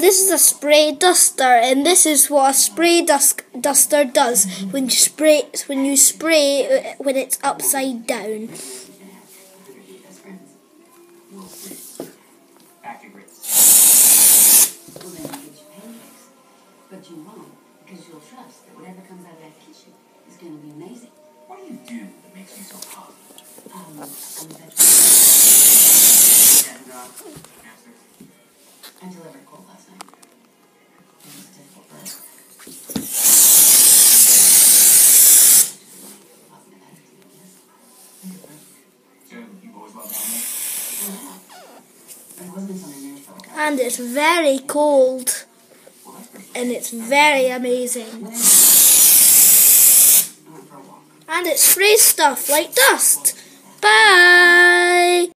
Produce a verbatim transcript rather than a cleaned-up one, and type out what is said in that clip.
this is a spray duster, and this is what a spray dust duster does when you spray when you spray when it's upside down. But you won't, because you'll trust that whatever comes out of that kitchen is going to be amazing. What do you do that makes you so hot? Um, I'm a vegetarian. And, uh, answers. I delivered a cold last night. It was a difficult birth. So, you've always loved animals? But it wasn't until I married for a while. And it's very cold. And it's very amazing. And it sprays stuff like dust. Bye!